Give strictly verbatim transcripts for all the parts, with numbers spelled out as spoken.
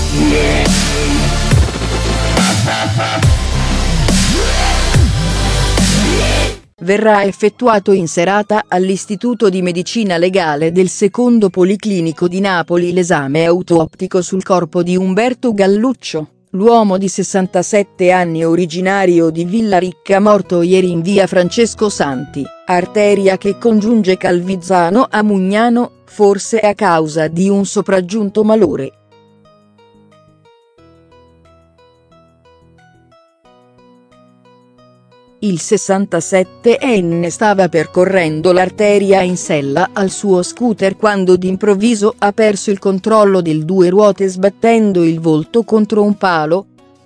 Verrà effettuato in serata all'Istituto di Medicina Legale del Secondo Policlinico di Napoli l'esame autoptico sul corpo di Umberto Galluccio, l'uomo di sessantasette anni originario di Villaricca morto ieri in via Francesco Santi, arteria che congiunge Calvizzano a Mugnano, forse a causa di un sopraggiunto malore. Il sessantasettenne stava percorrendo l'arteria in sella al suo scooter quando d'improvviso ha perso il controllo del due ruote sbattendo il volto contro un palo.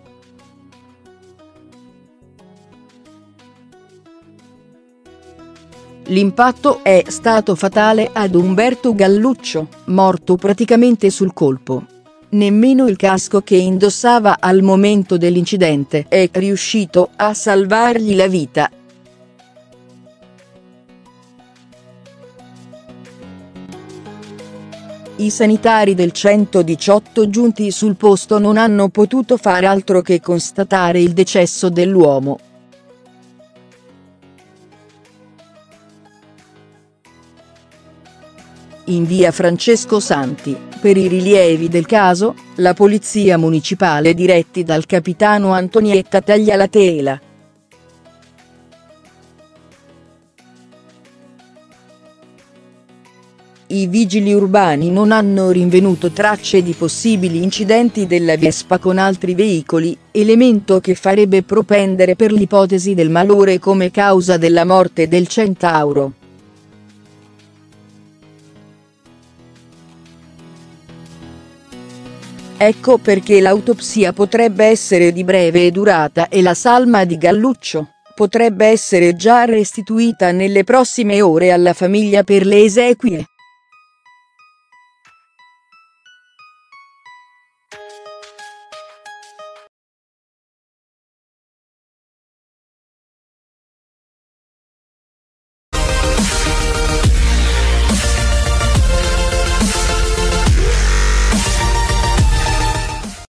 L'impatto è stato fatale ad Umberto Galluccio, morto praticamente sul colpo. Nemmeno il casco che indossava al momento dell'incidente è riuscito a salvargli la vita. I sanitari del centodiciotto giunti sul posto non hanno potuto fare altro che constatare il decesso dell'uomo. In via Francesco Santi, per i rilievi del caso, la polizia municipale diretti dal capitano Antonietta Taglialatela. I vigili urbani non hanno rinvenuto tracce di possibili incidenti della Vespa con altri veicoli, elemento che farebbe propendere per l'ipotesi del malore come causa della morte del centauro. Ecco perché l'autopsia potrebbe essere di breve durata e la salma di Galluccio potrebbe essere già restituita nelle prossime ore alla famiglia per le esequie.